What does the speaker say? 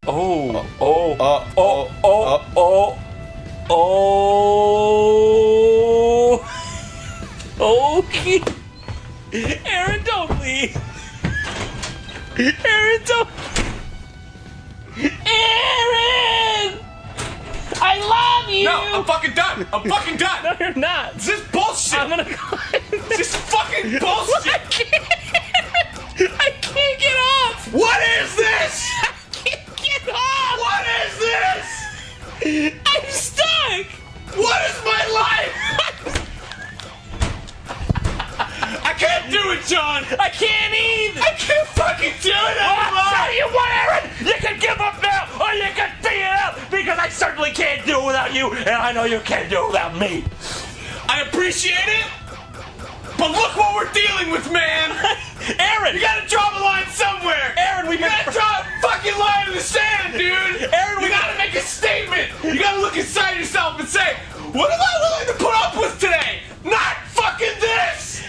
Oh, okay. Aaron, don't leave. Aaron, don't. Aaron! I love you! No, I'm fucking done! I'm fucking done! No, you're not. This is bullshit! I'm gonna go. This is fucking bullshit! I can't get off! What is this? I can't get off! What is this? I'm stuck! What is my life? I can't do it, John! I can't either! I can't fucking do it anymore! I'll tell you what, Aaron! You can give up now, or you can beat it up, because I certainly can't do it without you, and I know you can't do it without me. I appreciate it, but look what we're dealing with, man! Aaron! You gotta draw the line somewhere! Aaron, You gotta draw a fucking line in the sand, dude! Aaron, you gotta make a statement! You gotta look inside yourself and say, what am I willing